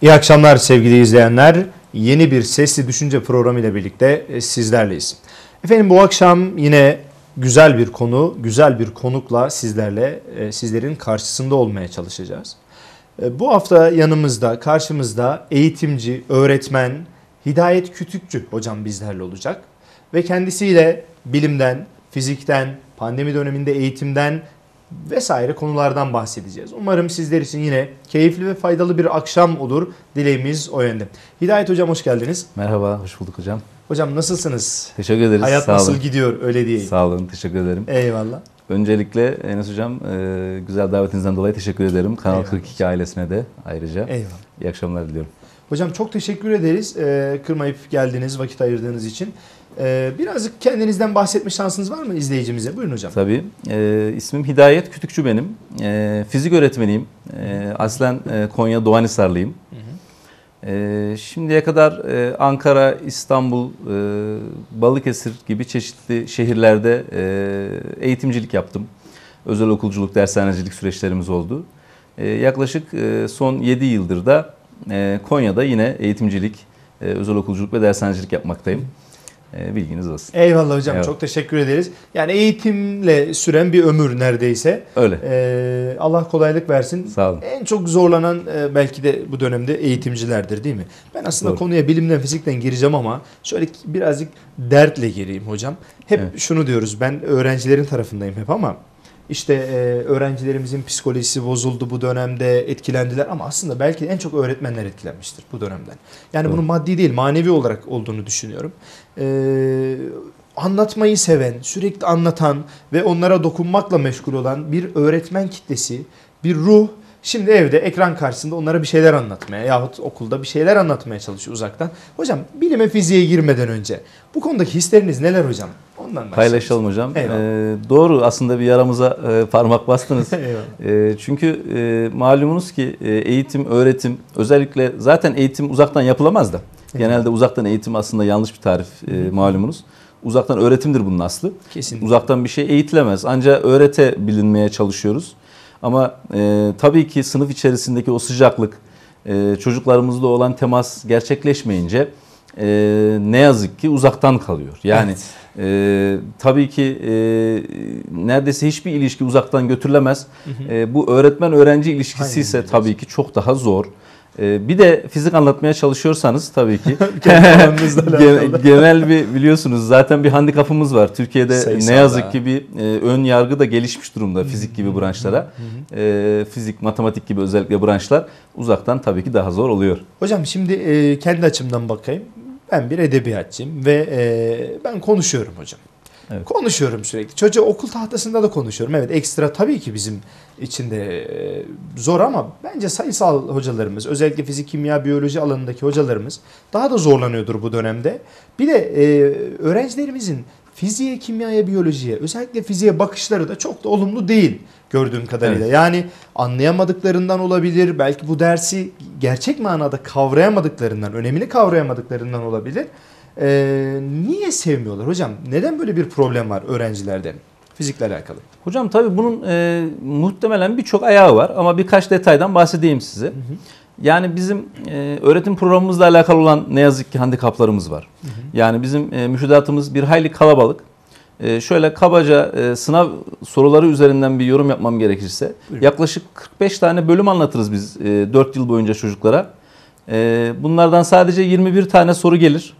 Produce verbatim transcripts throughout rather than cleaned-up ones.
İyi akşamlar sevgili izleyenler. Yeni bir Sesli Düşünce programı ile birlikte sizlerleyiz. Efendim bu akşam yine güzel bir konu, güzel bir konukla sizlerle, sizlerin karşısında olmaya çalışacağız. Bu hafta yanımızda, karşımızda eğitimci, öğretmen Hidayet Kütükçü hocam bizlerle olacak. Ve kendisiyle bilimden, fizikten, pandemi döneminde eğitimden vesaire konulardan bahsedeceğiz. Umarım sizler için yine keyifli ve faydalı bir akşam olur. Dileğimiz o yönde. Hidayet hocam hoş geldiniz. Merhaba, hoş bulduk hocam. Hocam nasılsınız? Teşekkür ederiz. Hayat sağ nasıl olun. gidiyor öyle diyeyim. Sağ olun, teşekkür ederim. Eyvallah. Öncelikle Enes hocam güzel davetinizden dolayı teşekkür ederim. Kanal Eyvallah. kırk iki ailesine de ayrıca. Eyvallah. İyi akşamlar diliyorum. Hocam çok teşekkür ederiz. Kırmayıp geldiniz, vakit ayırdığınız için. Birazcık kendinizden bahsetme şansınız var mı izleyicimize? Buyurun hocam. Tabii. E, ismim Hidayet Kütükçü benim. E, fizik öğretmeniyim. E, aslen e, Konya Doğanhisarlıyım. Hı hı. E, şimdiye kadar e, Ankara, İstanbul, e, Balıkesir gibi çeşitli şehirlerde e, eğitimcilik yaptım. Özel okulculuk, dershanecilik süreçlerimiz oldu. E, yaklaşık e, son yedi yıldır da e, Konya'da yine eğitimcilik, e, özel okulculuk ve dershanecilik yapmaktayım. E, bilginiz olsun. Eyvallah hocam, evet. Çok teşekkür ederiz. Yani eğitimle süren bir ömür neredeyse. Öyle. Ee, Allah kolaylık versin. Sağ olun. En çok zorlanan e, belki de bu dönemde eğitimcilerdir değil mi? Ben aslında Doğru. konuya bilimden, fizikten gireceğim ama şöyle birazcık dertle gireyim hocam. Hep Evet. şunu diyoruz, ben öğrencilerin tarafındayım hep ama işte e, öğrencilerimizin psikolojisi bozuldu bu dönemde, etkilendiler ama aslında belki en çok öğretmenler etkilenmiştir bu dönemden. Yani Doğru. bunun maddi değil, manevi olarak olduğunu düşünüyorum. Ee, anlatmayı seven, sürekli anlatan ve onlara dokunmakla meşgul olan bir öğretmen kitlesi, bir ruh şimdi evde ekran karşısında onlara bir şeyler anlatmaya yahut okulda bir şeyler anlatmaya çalışıyor uzaktan. Hocam bilime fiziğe girmeden önce bu konudaki hisleriniz neler hocam? Ondan başlayalım. Paylaşalım hocam. Ee, doğru, aslında bir yaramıza e, parmak bastınız. e, çünkü e, malumunuz ki e, eğitim, öğretim, özellikle zaten eğitim uzaktan yapılamaz da. Genelde uzaktan eğitim aslında yanlış bir tarif e, malumunuz. Uzaktan öğretimdir bunun aslı. Kesinlikle. Uzaktan bir şey eğitilemez. Ancak öğretebilinmeye çalışıyoruz. Ama e, tabii ki sınıf içerisindeki o sıcaklık, e, çocuklarımızla olan temas gerçekleşmeyince e, ne yazık ki uzaktan kalıyor. Yani evet. e, tabii ki e, neredeyse hiçbir ilişki uzaktan götürülemez. Hı hı. E, bu öğretmen-öğrenci ilişkisi Aynen. ise tabii ki çok daha zor. Bir de fizik anlatmaya çalışıyorsanız tabii ki genel bir biliyorsunuz zaten bir handikapımız var. Türkiye'de Sayısal ne yazık da. ki bir ön yargı da gelişmiş durumda fizik gibi branşlara. E, fizik, matematik gibi özellikle branşlar uzaktan tabii ki daha zor oluyor. Hocam şimdi e, kendi açımdan bakayım. Ben bir edebiyatçıyım ve e, ben konuşuyorum hocam. Evet. Konuşuyorum sürekli. Çocuğa okul tahtasında da konuşuyorum. Evet, ekstra tabii ki bizim için de zor ama bence sayısal hocalarımız, özellikle fizik, kimya, biyoloji alanındaki hocalarımız daha da zorlanıyordur bu dönemde. Bir de e, öğrencilerimizin fiziğe, kimyaya, biyolojiye, özellikle fiziğe bakışları da çok da olumlu değil gördüğüm kadarıyla. Evet. Yani anlayamadıklarından olabilir, belki bu dersi gerçek manada kavrayamadıklarından, önemini kavrayamadıklarından olabilir. Ee, niye sevmiyorlar hocam? Neden böyle bir problem var öğrencilerde fizikle alakalı? Hocam tabii bunun e, muhtemelen birçok ayağı var ama birkaç detaydan bahsedeyim size. Hı hı. Yani bizim e, öğretim programımızla alakalı olan ne yazık ki handikaplarımız var. Hı hı. Yani bizim e, müfredatımız bir hayli kalabalık. E, şöyle kabaca e, sınav soruları üzerinden bir yorum yapmam gerekirse Buyurun. yaklaşık kırk beş tane bölüm anlatırız biz e, dört yıl boyunca çocuklara. E, bunlardan sadece yirmi bir tane soru gelir.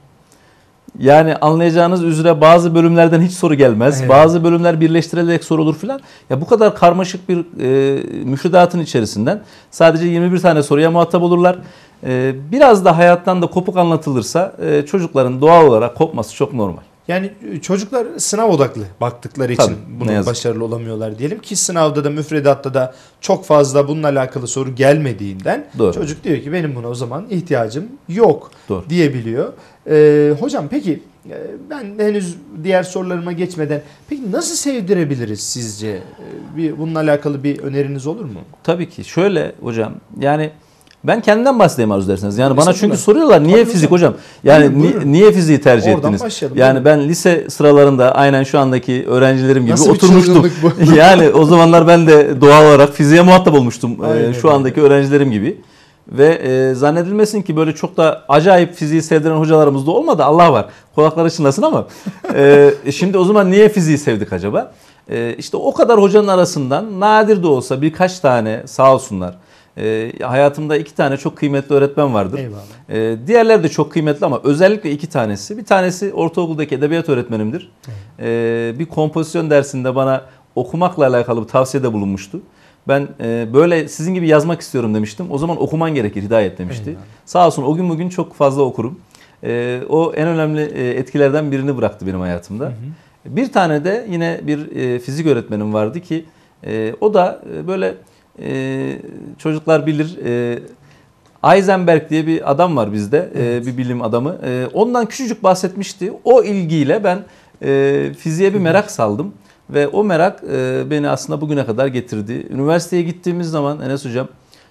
Yani anlayacağınız üzere bazı bölümlerden hiç soru gelmez. Evet. Bazı bölümler birleştirilerek sorulur filan. Ya bu kadar karmaşık bir e, müfredatın içerisinden sadece yirmi bir tane soruya muhatap olurlar. E, biraz da hayattan da kopuk anlatılırsa e, çocukların doğal olarak kopması çok normal. Yani çocuklar sınav odaklı baktıkları için bunu başarılı olamıyorlar diyelim ki sınavda da müfredatta da çok fazla bununla alakalı soru gelmediğinden Doğru. çocuk diyor ki benim buna o zaman ihtiyacım yok Doğru. diyebiliyor. Ee, hocam peki ben henüz diğer sorularıma geçmeden peki nasıl sevdirebiliriz sizce? Bir, bununla alakalı bir öneriniz olur mu? Tabii ki şöyle hocam yani ben kendimden bahsedeyim arzu ederseniz. Yani bana çünkü soruyorlar niye Tabii fizik hocam? Yani ni, niye fiziği tercih Oradan ettiniz? Yani ben lise sıralarında aynen şu andaki öğrencilerim gibi Nasıl oturmuştum. Yani o zamanlar ben de doğal olarak fiziğe muhatap olmuştum. Aynen. Şu andaki öğrencilerim gibi. Ve e, zannedilmesin ki böyle çok da acayip fiziği sevdiren hocalarımız da olmadı. Allah var. Kulakları çınlasın ama. e, şimdi o zaman niye fiziği sevdik acaba? E, işte o kadar hocanın arasından nadir de olsa birkaç tane sağ olsunlar. E, hayatımda iki tane çok kıymetli öğretmen vardır. E, diğerleri de çok kıymetli ama özellikle iki tanesi. Bir tanesi ortaokuldaki edebiyat öğretmenimdir. E, bir kompozisyon dersinde bana okumakla alakalı bir tavsiyede bulunmuştu. Ben e, böyle sizin gibi yazmak istiyorum demiştim. O zaman okuman gerekir Hidayet demişti. Eyvallah. Sağ olsun o gün bugün çok fazla okurum. E, o en önemli e, etkilerden birini bıraktı benim hayatımda. Hı hı. Bir tane de yine bir e, fizik öğretmenim vardı ki e, o da e, böyle e, çocuklar bilir e, Heisenberg diye bir adam var bizde. Evet. E, bir bilim adamı. E, ondan küçücük bahsetmişti. O ilgiyle ben e, fiziğe bir merak saldım. Ve o merak e, beni aslında bugüne kadar getirdi. Üniversiteye gittiğimiz zaman Enes Hocam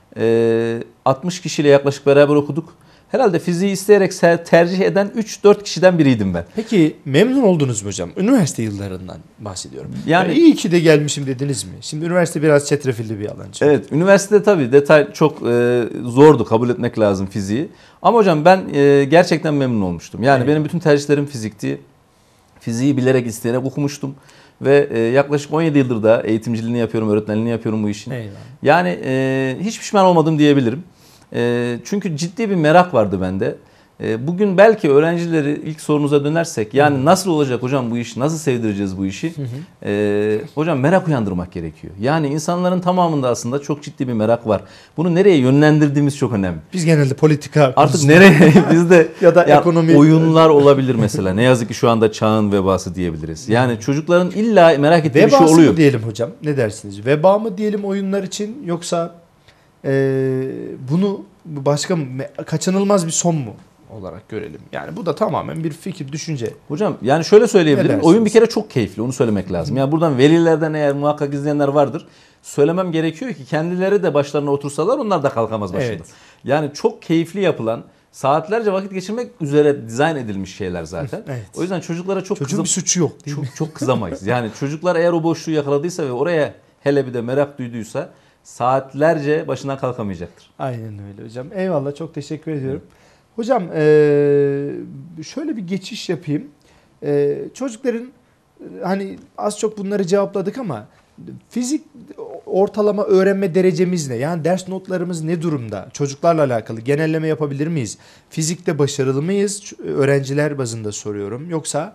e, altmış kişiyle yaklaşık beraber okuduk. Herhalde fiziği isteyerek tercih eden üç dört kişiden biriydim ben. Peki memnun oldunuz mu hocam? Üniversite yıllarından bahsediyorum. Yani, yani iyi ki de gelmişim dediniz mi? Şimdi üniversite biraz çetrefilli bir alan. Çünkü. Evet, üniversitede tabii detay çok e, zordu, kabul etmek lazım fiziği. Ama hocam ben e, gerçekten memnun olmuştum. Yani evet. Benim bütün tercihlerim fizikti. Fiziği bilerek isteyerek okumuştum. Ve e, yaklaşık on yedi yıldır da eğitimciliğini yapıyorum, öğretmenliğini yapıyorum bu işin. Eyvallah. Yani e, hiç pişman olmadım diyebilirim. E, çünkü ciddi bir merak vardı bende. E, bugün belki öğrencileri ilk sorunuza dönersek, yani hı. nasıl olacak hocam bu iş, nasıl sevdireceğiz bu işi? Hı hı. E, hocam merak uyandırmak gerekiyor. Yani insanların tamamında aslında çok ciddi bir merak var. Bunu nereye yönlendirdiğimiz çok önemli. Biz genelde politika artık nereye bizde ya da ya ekonomi oyunlar olabilir mesela. Ne yazık ki şu anda çağın vebası diyebiliriz. Yani çocukların illa merak ettiği bir şey oluyor. Vebası mı diyelim hocam? Ne dersiniz? Veba mı diyelim oyunlar için, yoksa e, bunu başka kaçınılmaz bir son mu olarak görelim? Yani bu da tamamen bir fikir, düşünce. Hocam yani şöyle söyleyebilirim. Oyun bir kere çok keyifli. Onu söylemek lazım. Yani buradan velilerden eğer muhakkak izleyenler vardır. Söylemem gerekiyor ki kendileri de başlarına otursalar onlar da kalkamaz başında. Evet. Yani çok keyifli yapılan, saatlerce vakit geçirmek üzere dizayn edilmiş şeyler zaten. Evet. O yüzden çocuklara çok Çocuğun kızam- bir suçu yok değil çok, mi? Çok kızamayız. Yani çocuklar eğer o boşluğu yakaladıysa ve oraya hele bir de merak duyduysa saatlerce başından kalkamayacaktır. Aynen öyle hocam. Eyvallah, çok teşekkür ediyorum. Evet. Hocam şöyle bir geçiş yapayım. Çocukların hani az çok bunları cevapladık ama fizik ortalama öğrenme derecemiz ne? Yani ders notlarımız ne durumda? Çocuklarla alakalı genelleme yapabilir miyiz? Fizikte başarılı mıyız? Öğrenciler bazında soruyorum. Yoksa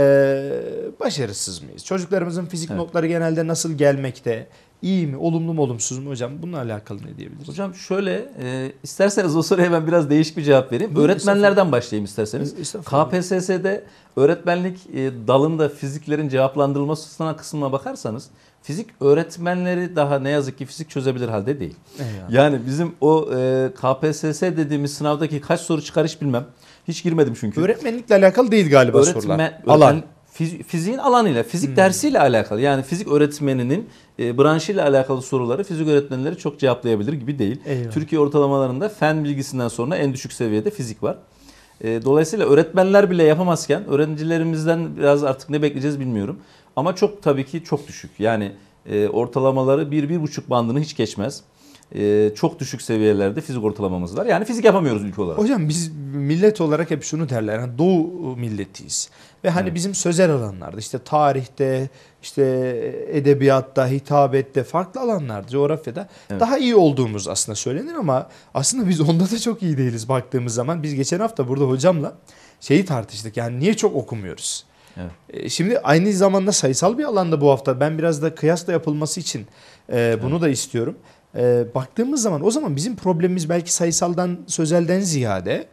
başarısız mıyız? Çocuklarımızın fizik evet. notları genelde nasıl gelmekte? İyi mi, olumlu mu, olumsuz mu hocam? Bununla alakalı ne diyebiliriz? Hocam şöyle, e, isterseniz o soruya ben biraz değişik bir cevap vereyim. Buyurun, öğretmenlerden başlayayım isterseniz. K P S S'de öğretmenlik e, dalında fiziklerin cevaplandırılması kısmına bakarsanız, fizik öğretmenleri daha ne yazık ki fizik çözebilir halde değil. Eyvallah. Yani bizim o e, K P S S dediğimiz sınavdaki kaç soru çıkar hiç bilmem. Hiç girmedim çünkü. Öğretmenlikle alakalı değil galiba Öğretmen, sorular. Alan. Fiziğin alanıyla, fizik hmm. dersiyle alakalı. Yani fizik öğretmeninin e, branşıyla alakalı soruları fizik öğretmenleri çok cevaplayabilir gibi değil. Eyvallah. Türkiye ortalamalarında fen bilgisinden sonra en düşük seviyede fizik var. E, dolayısıyla öğretmenler bile yapamazken öğrencilerimizden biraz artık ne bekleyeceğiz bilmiyorum. Ama çok tabii ki çok düşük. Yani e, ortalamaları bir bir buçuk bandını hiç geçmez. Ee, çok düşük seviyelerde fizik ortalamamız var. Yani fizik yapamıyoruz ülke olarak. Hocam biz millet olarak hep şunu derler. Yani Doğu milletiyiz. Ve hani evet. bizim sözel alanlarda işte tarihte, işte edebiyatta, hitabette, farklı alanlarda, coğrafyada evet. daha iyi olduğumuz aslında söylenir ama aslında biz onda da çok iyi değiliz baktığımız zaman. Biz geçen hafta burada hocamla şeyi tartıştık. Yani niye çok okumuyoruz? Evet. Şimdi aynı zamanda sayısal bir alanda bu hafta ben biraz da kıyasla yapılması için e, bunu evet. da istiyorum. E, baktığımız zaman o zaman bizim problemimiz belki sayısaldan, sözelden ziyade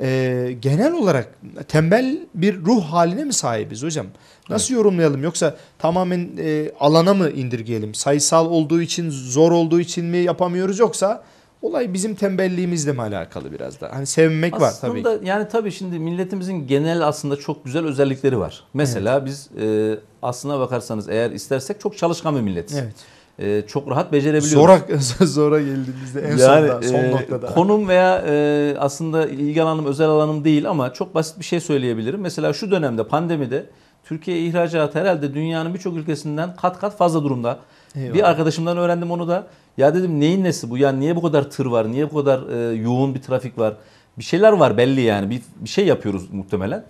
e, genel olarak tembel bir ruh haline mi sahibiz hocam? Nasıl evet. yorumlayalım? Yoksa tamamen e, alana mı indirgeyelim? Sayısal olduğu için, zor olduğu için mi yapamıyoruz, yoksa olay bizim tembelliğimizle mi alakalı biraz da? Hani sevmek aslında var tabii. Aslında yani tabii şimdi milletimizin genel aslında çok güzel özellikleri var. Mesela evet. biz e, aslına bakarsanız eğer istersek çok çalışkan bir milletiz. Evet. Ee, çok rahat becerebiliyoruz. Zora, zora geldiğimizde en yani, sonda, son e, noktada. Konum veya e, aslında ilgi alanım, özel alanım değil ama çok basit bir şey söyleyebilirim. Mesela şu dönemde pandemide Türkiye ihracatı herhalde dünyanın birçok ülkesinden kat kat fazla durumda. Eyvallah. Bir arkadaşımdan öğrendim onu da. Ya dedim neyin nesi bu? Ya niye bu kadar tır var? Niye bu kadar e, yoğun bir trafik var? Bir şeyler var belli yani. Bir, bir şey yapıyoruz muhtemelen.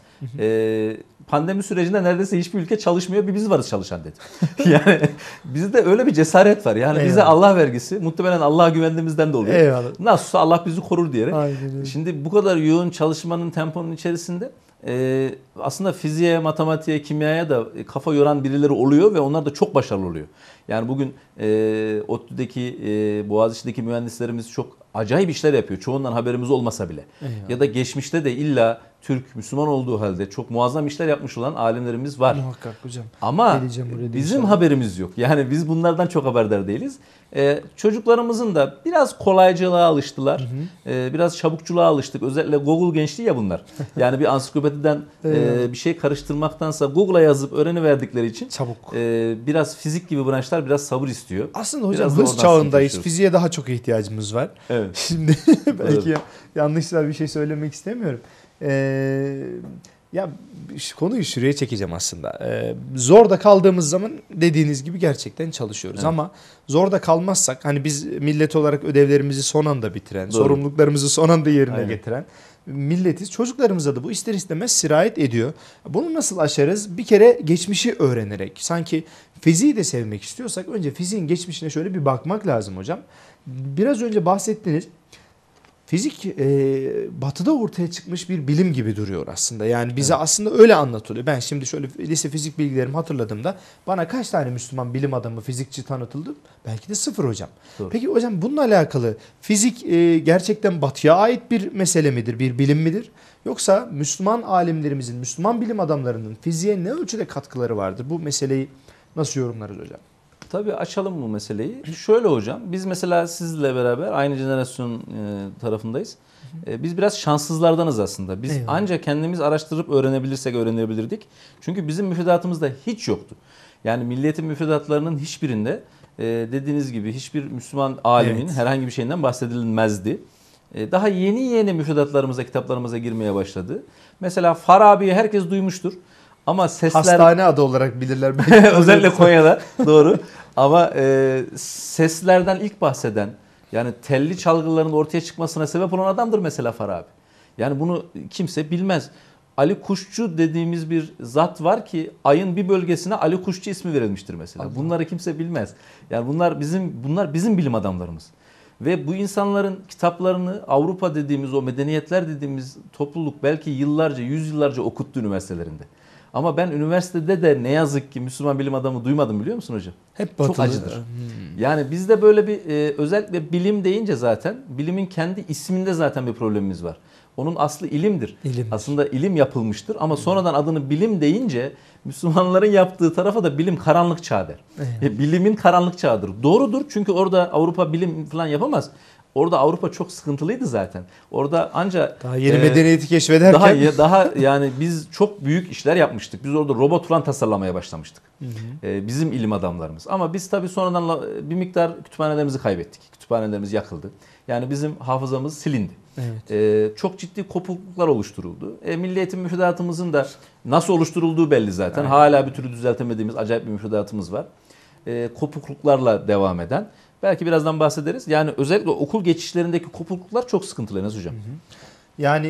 E, pandemi sürecinde neredeyse hiçbir ülke çalışmıyor. Bir biz varız çalışan dedim. Yani bizde öyle bir cesaret var. Yani Eyvallah. bize Allah vergisi. Muhtemelen Allah'a güvendiğimizden de oluyor. Eyvallah. Nasılsa Allah bizi korur diyerek. Aynen öyle. Şimdi bu kadar yoğun çalışmanın temponun içerisinde e, aslında fiziğe, matematiğe, kimyaya da kafa yoran birileri oluyor ve onlar da çok başarılı oluyor. Yani bugün e, ODTÜ'deki, e, Boğaziçi'deki mühendislerimiz çok acayip işler yapıyor. Çoğundan haberimiz olmasa bile. Eyvallah. Ya da geçmişte de illa Türk, Müslüman olduğu halde çok muazzam işler yapmış olan alimlerimiz var. Muhakkak hocam. Ama Geleceğim buraya da bizim inşallah. haberimiz yok. Yani biz bunlardan çok haberdar değiliz. Ee, çocuklarımızın da biraz kolaycılığa alıştılar. Hı hı. Ee, biraz çabukçuluğa alıştık. Özellikle Google gençliği ya bunlar. Yani bir ansiklopediden Evet. e, bir şey karıştırmaktansa Google'a yazıp öğreniverdikleri için Çabuk. e, biraz fizik gibi branşlar biraz sabır istiyor. Aslında hocam Biraz da hız oradan çağındayız. sıkıntı yaşıyoruz. Fiziğe daha çok ihtiyacımız var. Evet. Şimdi belki Evet. ya, yanlışlar bir şey söylemek istemiyorum. Ee, ya şu konuyu şuraya çekeceğim aslında. Ee, zorda kaldığımız zaman dediğiniz gibi gerçekten çalışıyoruz. Evet. Ama zorda kalmazsak hani biz millet olarak ödevlerimizi son anda bitiren, Doğru. sorumluluklarımızı son anda yerine Aynen. getiren milletiz. Çocuklarımıza da bu ister istemez sirayet ediyor. Bunu nasıl aşarız? Bir kere geçmişi öğrenerek. Sanki fiziği de sevmek istiyorsak önce fiziğin geçmişine şöyle bir bakmak lazım hocam. Biraz önce bahsettiniz. Fizik e, batıda ortaya çıkmış bir bilim gibi duruyor aslında. Yani bize Evet. aslında öyle anlatılıyor. Ben şimdi şöyle lise fizik bilgilerimi hatırladığımda bana kaç tane Müslüman bilim adamı, fizikçi tanıtıldı? Belki de sıfır hocam. Doğru. Peki hocam bununla alakalı fizik e, gerçekten batıya ait bir mesele midir, bir bilim midir? Yoksa Müslüman alimlerimizin, Müslüman bilim adamlarının fiziğe ne ölçüde katkıları vardır? Bu meseleyi nasıl yorumlarız hocam? Tabii açalım bu meseleyi. Şöyle hocam, biz mesela sizle beraber aynı jenerasyon e, tarafındayız. E, biz biraz şanssızlardanız aslında. Biz Eyvallah. ancak kendimiz araştırıp öğrenebilirsek öğrenebilirdik. Çünkü bizim müfredatımızda hiç yoktu. Yani milliyetin müfredatlarının hiçbirinde e, dediğiniz gibi hiçbir Müslüman alimin Evet. herhangi bir şeyinden bahsedilmezdi. E, daha yeni yeni müfredatlarımıza, kitaplarımıza girmeye başladı. Mesela Farabi'yi herkes duymuştur. Ama sesler... Hastane adı olarak bilirler. belki. Özellikle Konya'da doğru. Ama e, seslerden ilk bahseden yani telli çalgıların ortaya çıkmasına sebep olan adamdır mesela Farabi. Yani bunu kimse bilmez. Ali Kuşçu dediğimiz bir zat var ki ayın bir bölgesine Ali Kuşçu ismi verilmiştir mesela. Allah. Bunları kimse bilmez. Yani bunlar bizim bunlar bizim bilim adamlarımız. Ve bu insanların kitaplarını Avrupa dediğimiz o medeniyetler dediğimiz topluluk belki yıllarca, yüzyıllarca okuttu üniversitelerinde. Ama ben üniversitede de ne yazık ki Müslüman bilim adamı duymadım biliyor musun hocam? Hep Çok batılı. acıdır. Hmm. Yani bizde böyle bir e, özellikle bilim deyince zaten bilimin kendi isminde zaten bir problemimiz var. Onun aslı ilimdir. İlimdir. Aslında ilim yapılmıştır ama sonradan adını bilim deyince Müslümanların yaptığı tarafa da bilim karanlık çağ der. E, bilimin karanlık çağıdır. Doğrudur çünkü orada Avrupa bilim falan yapamaz. Orada Avrupa çok sıkıntılıydı zaten. Orada ancak Daha yeni e, medeniyeti keşfederken. daha ya- daha yani biz çok büyük işler yapmıştık. Biz orada robot falan tasarlamaya başlamıştık. Hı hı. Ee, bizim ilim adamlarımız. Ama biz tabii sonradan la- bir miktar kütüphanelerimizi kaybettik. Kütüphanelerimiz yakıldı. Yani bizim hafızamız silindi. Evet. Ee, çok ciddi kopukluklar oluşturuldu. E, Milli Eğitim müfredatımızın da nasıl oluşturulduğu belli zaten. Aynen. Hala bir türlü düzeltemediğimiz acayip bir müfredatımız var. E, kopukluklarla devam eden. Belki birazdan bahsederiz. Yani özellikle okul geçişlerindeki kopukluklar çok sıkıntılı Enes Hocam. Yani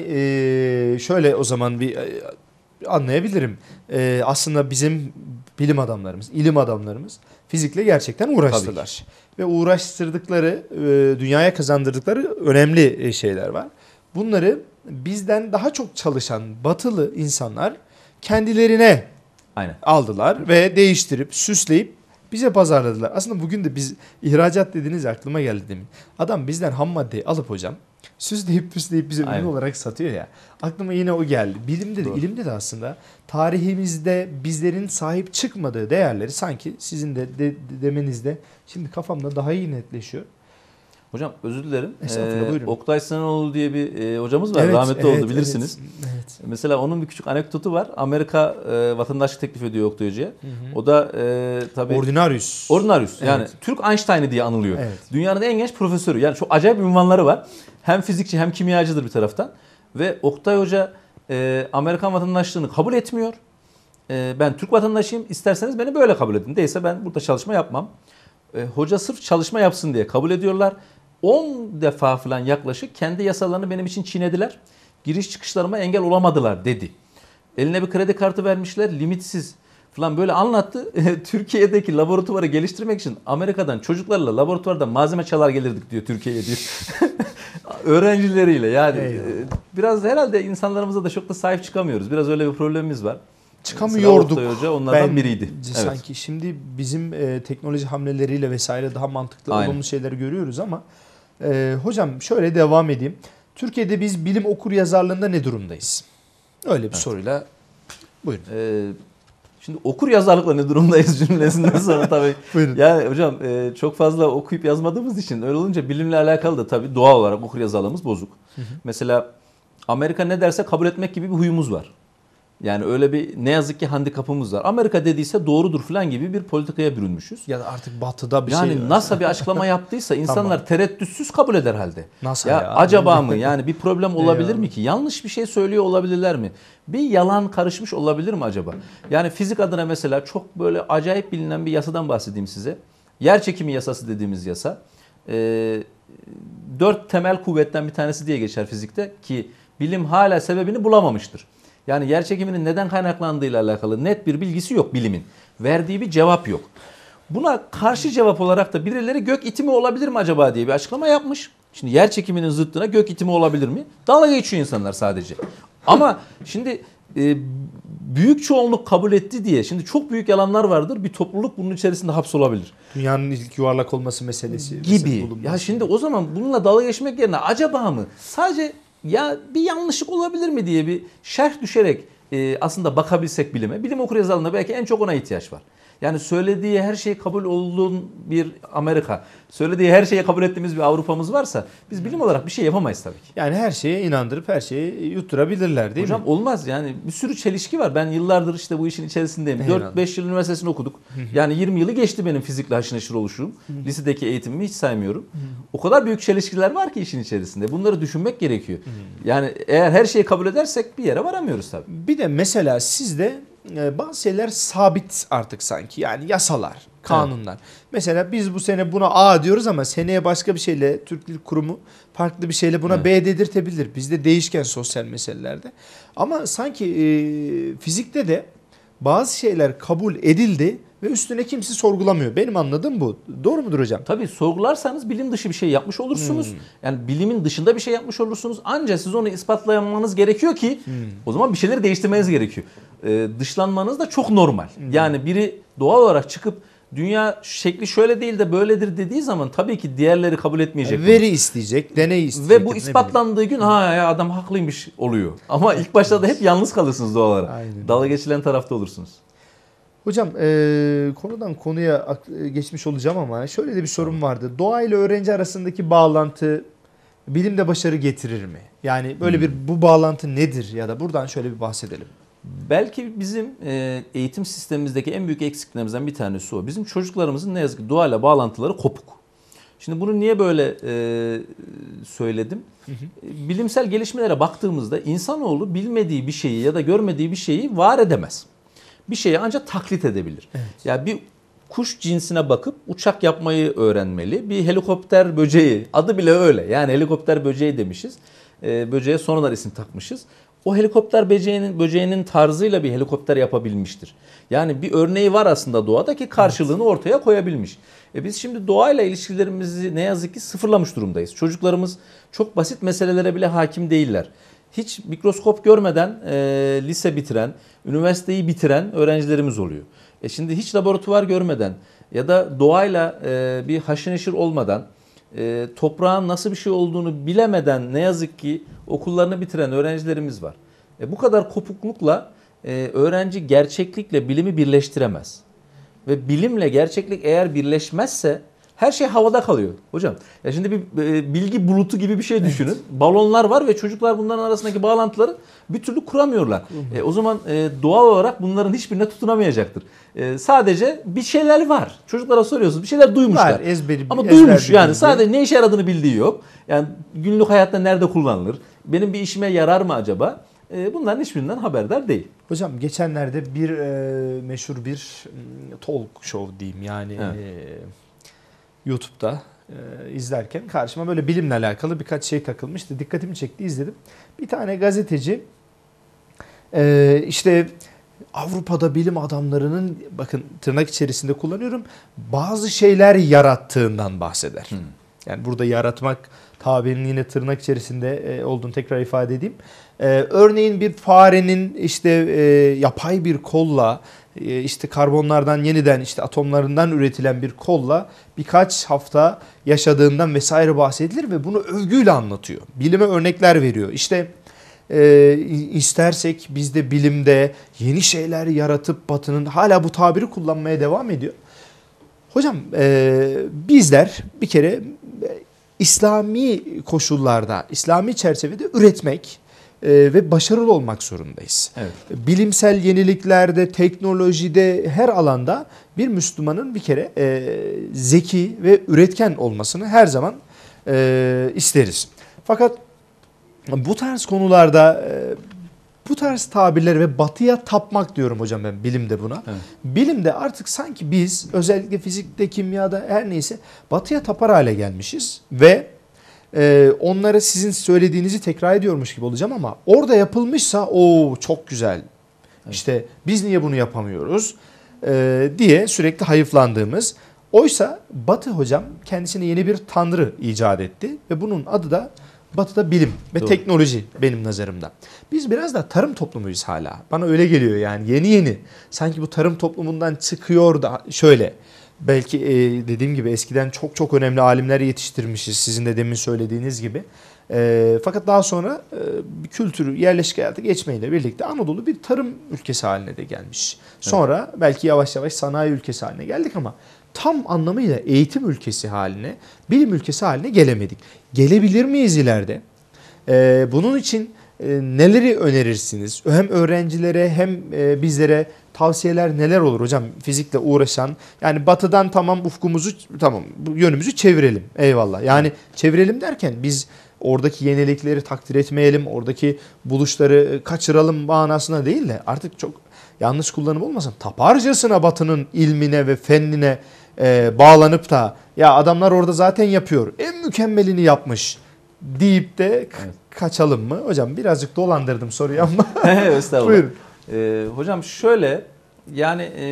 e, şöyle o zaman bir e, anlayabilirim. E, aslında bizim bilim adamlarımız, ilim adamlarımız fizikle gerçekten uğraştılar. Ve uğraştırdıkları, e, dünyaya kazandırdıkları önemli e, şeyler var. Bunları bizden daha çok çalışan batılı insanlar kendilerine Aynen. aldılar ve değiştirip, süsleyip bize pazarladılar. Aslında bugün de biz ihracat dediğiniz aklıma geldi demin. Adam bizden ham maddeyi alıp hocam süsleyip püsleyip bize ürün Aynen. olarak satıyor ya. Aklıma yine o geldi. Bilimde de Doğru. ilimde de aslında tarihimizde bizlerin sahip çıkmadığı değerleri sanki sizin de, de- de- demenizde şimdi kafamda daha iyi netleşiyor. Hocam özür dilerim. Estağfurullah, buyurun. Oktay Sinanoğlu diye bir e, hocamız var. Evet, Rahmetli evet, oldu bilirsiniz. Evet, evet. Mesela onun bir küçük anekdotu var. Amerika e, vatandaşlık teklif ediyor Oktay Hoca'ya. Hı hı. O da e, tabii Ordinarius. Ordinarius. Yani Evet. Türk Einstein'ı diye anılıyor. Evet. Dünyanın en genç profesörü. Yani çok acayip ünvanları var. Hem fizikçi hem kimyacıdır bir taraftan. Ve Oktay Hoca e, Amerikan vatandaşlığını kabul etmiyor. E, ben Türk vatandaşıyım. İsterseniz beni böyle kabul edin. Değilse ben burada çalışma yapmam. E, hoca sırf çalışma yapsın diye kabul ediyorlar. on defa falan yaklaşık kendi yasalarını benim için çiğnediler. Giriş çıkışlarıma engel olamadılar dedi. Eline bir kredi kartı vermişler, limitsiz falan böyle anlattı. Türkiye'deki laboratuvarı geliştirmek için Amerika'dan çocuklarla laboratuvarda malzeme çalar gelirdik diyor Türkiye'ye diyor. Öğrencileriyle yani Eyvallah. biraz herhalde insanlarımıza da çok da sahip çıkamıyoruz. Biraz öyle bir problemimiz var. Çıkamıyorduk. Sıra Oktay Hoca onlardan Ben, biriydi. Sanki Evet. şimdi bizim e, teknoloji hamleleriyle vesaire daha mantıklı Aynen. olumlu şeyleri görüyoruz ama e, hocam şöyle devam edeyim. Türkiye'de biz bilim okur yazarlığında ne durumdayız? Öyle bir Evet. soruyla buyurun. Ee, şimdi okur yazarlıkla ne durumdayız cümlesinden sonra tabii. Buyurun. Yani hocam e, çok fazla okuyup yazmadığımız için öyle olunca bilimle alakalı da tabii doğal olarak okur yazarlığımız bozuk. Hı hı. Mesela Amerika ne derse kabul etmek gibi bir huyumuz var. Yani öyle bir ne yazık ki handikapımız var. Amerika dediyse doğrudur falan gibi bir politikaya bürünmüşüz. Ya da artık batıda bir yani şey. Yani NASA bir açıklama yaptıysa insanlar Tamam. tereddütsüz kabul eder halde. NASA ya, ya. acaba mı? Yani bir problem olabilir Eyvallah. mi ki? Yanlış bir şey söylüyor olabilirler mi? Bir yalan karışmış olabilir mi acaba? Yani fizik adına mesela çok böyle acayip bilinen bir yasadan bahsedeyim size. Yer çekimi yasası dediğimiz yasa. Ee, dört temel kuvvetten bir tanesi diye geçer fizikte ki bilim hala sebebini bulamamıştır. Yani yer çekiminin neden kaynaklandığıyla alakalı net bir bilgisi yok bilimin. Verdiği bir cevap yok. Buna karşı cevap olarak da birileri gök itimi olabilir mi acaba diye bir açıklama yapmış. Şimdi yer çekiminin zıttına gök itimi olabilir mi? Dalga geçiyor insanlar sadece. Ama şimdi e, büyük çoğunluk kabul etti diye şimdi çok büyük yalanlar vardır. Bir topluluk bunun içerisinde hapsolabilir. Dünyanın ilk yuvarlak olması meselesi. Gibi. Ya şimdi o zaman bununla dalga geçmek yerine acaba mı? Sadece ya bir yanlışlık olabilir mi diye bir şerh düşerek e, aslında bakabilsek bilime. Bilim okuryazarlığında belki en çok ona ihtiyaç var. Yani söylediği her şey kabul olduğun bir Amerika, söylediği her şeye kabul ettiğimiz bir Avrupa'mız varsa biz bilim olarak bir şey yapamayız tabii ki. Yani her şeye inandırıp her şeyi yutturabilirler değil Hocam mi? olmaz yani bir sürü çelişki var. Ben yıllardır işte bu işin içerisindeyim. Eyvallah. dört beş yıl üniversitesini okuduk. Yani yirmi yılı geçti benim fizikle haşır neşir oluşum. Lisedeki eğitimimi hiç saymıyorum. O kadar büyük çelişkiler var ki işin içerisinde. Bunları düşünmek gerekiyor. Yani eğer her şeyi kabul edersek bir yere varamıyoruz tabii. Bir de mesela sizde e, bazı şeyler sabit artık sanki. Yani yasalar, kanunlar. Evet. Mesela biz bu sene buna A diyoruz ama seneye başka bir şeyle Türk Dil Kurumu farklı bir şeyle buna evet. B dedirtebilir. Bizde değişken sosyal meselelerde. Ama sanki e, fizikte de bazı şeyler kabul edildi ve üstüne kimse sorgulamıyor. Benim anladığım bu. Doğru mudur hocam? Tabii sorgularsanız bilim dışı bir şey yapmış olursunuz. Hmm. Yani bilimin dışında bir şey yapmış olursunuz. Ancak siz onu ispatlamanız gerekiyor ki hmm. o zaman bir şeyleri değiştirmeniz gerekiyor. Ee, dışlanmanız da çok normal. Hmm. Yani biri doğal olarak çıkıp dünya şekli şöyle değil de böyledir dediği zaman tabii ki diğerleri kabul etmeyecek. Yani veri isteyecek, deney isteyecek. Ve bu ispatlandığı gün ha ya adam haklıymış oluyor. Ama ilk başta da hep yalnız kalırsınız doğal olarak. Aynen. Dalga geçilen tarafta olursunuz. Hocam e, konudan konuya geçmiş olacağım ama şöyle de bir sorum vardı. Doğa ile öğrenci arasındaki bağlantı bilimde başarı getirir mi? Yani böyle bir bu bağlantı nedir ya da buradan şöyle bir bahsedelim. Belki bizim eğitim sistemimizdeki en büyük eksiklerimizden bir tanesi o. Bizim çocuklarımızın ne yazık ki doğayla bağlantıları kopuk. Şimdi bunu niye böyle e, söyledim? Hı hı. Bilimsel gelişmelere baktığımızda insanoğlu bilmediği bir şeyi ya da görmediği bir şeyi var edemez. Bir şeyi ancak taklit edebilir. Evet. Yani bir kuş cinsine bakıp uçak yapmayı öğrenmeli. Bir helikopter böceği, adı bile öyle. Yani helikopter böceği demişiz. E, böceğe sonradan isim takmışız. O helikopter böceğinin, böceğinin tarzıyla bir helikopter yapabilmiştir. Yani bir örneği var aslında doğada ki karşılığını evet. ortaya koyabilmiş. E biz şimdi doğayla ilişkilerimizi ne yazık ki sıfırlamış durumdayız. Çocuklarımız çok basit meselelere bile hakim değiller. Hiç mikroskop görmeden e, lise bitiren, üniversiteyi bitiren öğrencilerimiz oluyor. E şimdi hiç laboratuvar görmeden ya da doğayla e, bir haşır neşir olmadan, e, toprağın nasıl bir şey olduğunu bilemeden ne yazık ki okullarını bitiren öğrencilerimiz var. E bu kadar kopuklukla e, öğrenci gerçeklikle bilimi birleştiremez. Ve bilimle gerçeklik eğer birleşmezse her şey havada kalıyor hocam. Ya şimdi bir e, bilgi bulutu gibi bir şey düşünün. Evet. Balonlar var ve çocuklar bunların arasındaki bağlantıları bir türlü kuramıyorlar. E, o zaman e, doğal olarak bunların hiçbirine tutunamayacaktır. E, sadece bir şeyler var. Çocuklara soruyorsunuz. Bir şeyler duymuşlar. Var, ezberi, Ama ezber duymuş yani bilgi. Sadece ne işe yaradığını bildiği yok. Yani günlük hayatta nerede kullanılır? Benim bir işime yarar mı acaba? E, bunların hiçbirinden haberdar değil. Hocam geçenlerde bir e, meşhur bir talk show diyeyim yani. Evet. E, YouTube'da e, izlerken karşıma böyle bilimle alakalı birkaç şey takılmıştı. Dikkatimi çekti, izledim. Bir tane gazeteci e, işte Avrupa'da bilim adamlarının, bakın tırnak içerisinde kullanıyorum, bazı şeyler yarattığından bahseder. Hmm. Yani burada yaratmak tabirinin yine tırnak içerisinde olduğunu tekrar ifade edeyim. Ee, örneğin bir farenin işte e, yapay bir kolla, e, işte karbonlardan yeniden işte atomlarından üretilen bir kolla birkaç hafta yaşadığından vesaire bahsedilir ve bunu övgüyle anlatıyor. Bilime örnekler veriyor. İşte e, istersek biz de bilimde yeni şeyler yaratıp Batı'nın hala bu tabiri kullanmaya devam ediyor. Hocam e, bizler bir kere İslami koşullarda, İslami çerçevede üretmek e, ve başarılı olmak zorundayız. Evet. Bilimsel yeniliklerde, teknolojide, her alanda bir Müslümanın bir kere e, zeki ve üretken olmasını her zaman e, isteriz. Fakat bu tarz konularda e, bu tarz tabirler ve batıya tapmak diyorum hocam ben bilimde buna. Evet. Bilimde artık sanki biz özellikle fizikte, kimyada her neyse batıya tapar hale gelmişiz ve e, onlara sizin söylediğinizi tekrar ediyormuş gibi olacağım ama orada yapılmışsa o çok güzel. Evet. İşte biz niye bunu yapamıyoruz e, diye sürekli hayıflandığımız. Oysa Batı hocam kendisine yeni bir tanrı icat etti ve bunun adı da Batı'da bilim ve Doğru. teknoloji benim nazarımda. Biz biraz da tarım toplumuyuz hala. Bana öyle geliyor yani yeni yeni. Sanki bu tarım toplumundan çıkıyor da şöyle. Belki e, dediğim gibi eskiden çok çok önemli alimler yetiştirmişiz. Sizin de demin söylediğiniz gibi. E, fakat daha sonra e, bir kültürü, yerleşik hayatı geçmeyle birlikte Anadolu bir tarım ülkesi haline de gelmiş. Sonra evet. belki yavaş yavaş sanayi ülkesi haline geldik ama tam anlamıyla eğitim ülkesi haline, bilim ülkesi haline gelemedik. Gelebilir miyiz ileride? Ee, bunun için e, neleri önerirsiniz? Hem öğrencilere hem e, bizlere tavsiyeler neler olur hocam? Fizikle uğraşan, yani batıdan tamam ufkumuzu, tamam yönümüzü çevirelim. Eyvallah. Yani çevirelim derken biz oradaki yenilikleri takdir etmeyelim, oradaki buluşları kaçıralım manasına değil de artık çok yanlış kullanım olmasın. Taparcasına batının ilmine ve fennine e, bağlanıp da ya adamlar orada zaten yapıyor, en mükemmelini yapmış deyip de evet. kaçalım mı? Hocam birazcık dolandırdım soruyu ama. Estağfurullah. Buyurun. Ee, hocam şöyle yani e,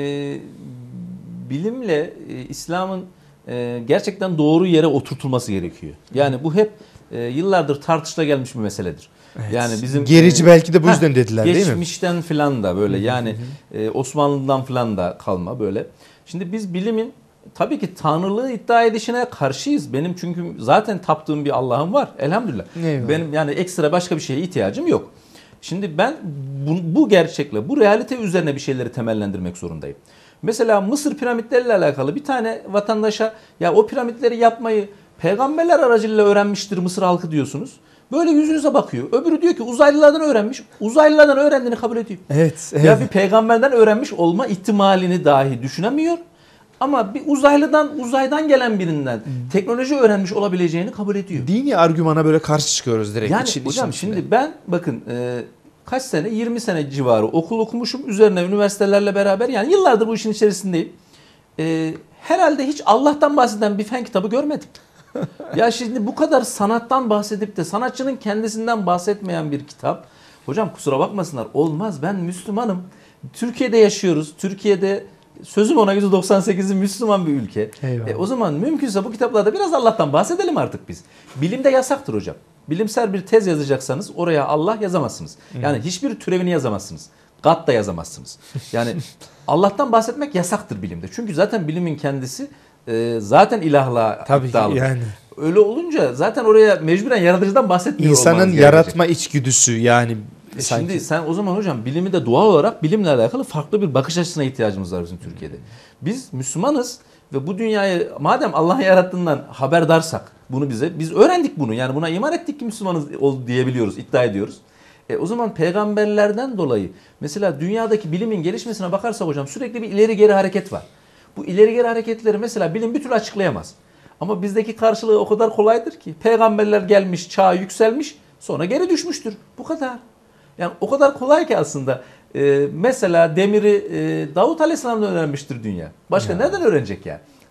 bilimle e, İslam'ın e, gerçekten doğru yere oturtulması gerekiyor. Yani bu hep e, yıllardır tartışla gelmiş bir meseledir. Evet. Yani bizim gerici belki de bu yüzden heh, dediler değil mi? Geçmişten filan da böyle yani e, Osmanlı'dan filan da kalma böyle. Şimdi biz bilimin tabii ki tanrılığı iddia edişine karşıyız. Benim çünkü zaten taptığım bir Allah'ım var elhamdülillah. Eyvallah. Benim yani ekstra başka bir şeye ihtiyacım yok. Şimdi ben bu, bu gerçekle, bu realite üzerine bir şeyleri temellendirmek zorundayım. Mesela Mısır piramitleriyle alakalı bir tane vatandaşa ya o piramitleri yapmayı peygamberler aracılığıyla öğrenmiştir Mısır halkı diyorsunuz. Böyle yüzünüze bakıyor. Öbürü diyor ki uzaylılardan öğrenmiş. Uzaylılardan öğrendiğini kabul ediyor. Evet, evet. Ya bir peygamberden öğrenmiş olma ihtimalini dahi düşünemiyor. Ama bir uzaylıdan, uzaydan gelen birinden hmm. teknoloji öğrenmiş olabileceğini kabul ediyor. Dini argümana böyle karşı çıkıyoruz direkt. Yani için, hocam için şimdi ben bakın e, kaç sene, yirmi sene civarı okul okumuşum. Üzerine üniversitelerle beraber yani yıllardır bu işin içerisindeyim. E, herhalde hiç Allah'tan bahseden bir fen kitabı görmedim. Ya şimdi bu kadar sanattan bahsedip de sanatçının kendisinden bahsetmeyen bir kitap. Hocam kusura bakmasınlar olmaz, ben Müslümanım. Türkiye'de yaşıyoruz. Türkiye'de sözüm ona yüzde doksan sekizi Müslüman bir ülke. E, o zaman mümkünse bu kitaplarda biraz Allah'tan bahsedelim artık biz. Bilimde yasaktır hocam. Bilimsel bir tez yazacaksanız oraya Allah yazamazsınız. Yani hmm. hiçbir türevini yazamazsınız. Gat da yazamazsınız. Yani Allah'tan bahsetmek yasaktır bilimde. Çünkü zaten bilimin kendisi e, zaten ilahla Tabii iddialı. Yani. Öyle olunca zaten oraya mecburen yaratıcıdan bahsetmiyor olmanız İnsanın gerekecek. yaratma içgüdüsü yani. E şimdi sen o zaman hocam bilimi de doğal olarak bilimle alakalı farklı bir bakış açısına ihtiyacımız var bizim Türkiye'de. Biz Müslümanız ve bu dünyayı madem Allah'ın yarattığından haberdarsak bunu bize, biz öğrendik bunu. Yani buna iman ettik ki Müslümanız diyebiliyoruz, iddia ediyoruz. E o zaman peygamberlerden dolayı mesela dünyadaki bilimin gelişmesine bakarsak hocam sürekli bir ileri geri hareket var. Bu ileri geri hareketleri mesela bilim bir türlü açıklayamaz. Ama bizdeki karşılığı o kadar kolaydır ki peygamberler gelmiş, çağ yükselmiş, sonra geri düşmüştür. Bu kadar. Yani o kadar kolay ki aslında e, mesela demiri e, Davut Aleyhisselam'dan öğrenmiştir dünya. Başka ya. Nereden öğrenecek yani?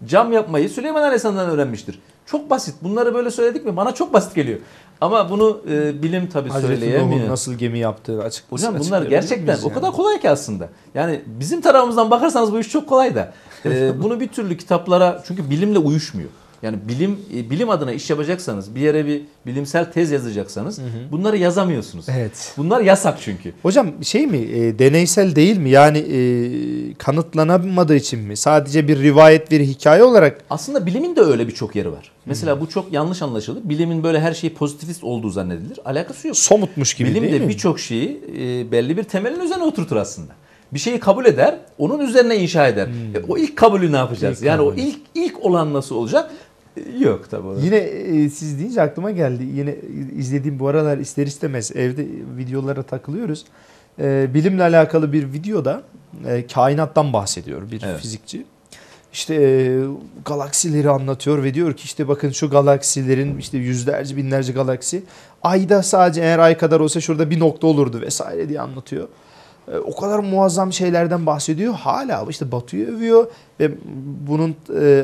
cam yapmayı Süleyman Aleyhisselam'dan öğrenmiştir. Çok basit. Bunları böyle söyledik mi bana çok basit geliyor. Ama bunu e, bilim tabii Hazreti söyleyemiyor. Nuh'un nasıl gemi yaptığı açık. Hocam bunlar gerçekten o kadar kolay ki aslında. Yani bizim tarafımızdan bakarsanız bu iş çok kolay da. E, bunu bir türlü kitaplara, çünkü bilimle uyuşmuyor. Yani bilim bilim adına iş yapacaksanız, bir yere bir bilimsel tez yazacaksanız hı hı. bunları yazamıyorsunuz. Evet. Bunlar yasak çünkü. Hocam şey mi, e, deneysel değil mi? Yani e, kanıtlanamadığı için mi? Sadece bir rivayet, bir hikaye olarak. Aslında bilimin de öyle birçok yeri var. Mesela hmm. bu çok yanlış anlaşılır. Bilimin böyle her şeyi pozitivist olduğu zannedilir. Alakası yok. Somutmuş gibi Bilim değil de mi? birçok şeyi e, belli bir temelin üzerine oturtur aslında. Bir şeyi kabul eder, onun üzerine inşa eder. Hmm. E, o ilk kabulü ne yapacağız? İlk yani kabulü. o ilk ilk olan nasıl olacak? Yok tabii. Yine e, siz deyince aklıma geldi. Yine izlediğim bu aralar ister istemez evde videolara takılıyoruz. E, bilimle alakalı bir videoda e, kainattan bahsediyor bir evet. fizikçi. İşte e, galaksileri anlatıyor ve diyor ki işte bakın şu galaksilerin işte yüzlerce binlerce galaksi. Ayda sadece eğer ay kadar olsa şurada bir nokta olurdu vesaire diye anlatıyor. E, o kadar muazzam şeylerden bahsediyor. Hala işte Batı'yı övüyor ve bunun e,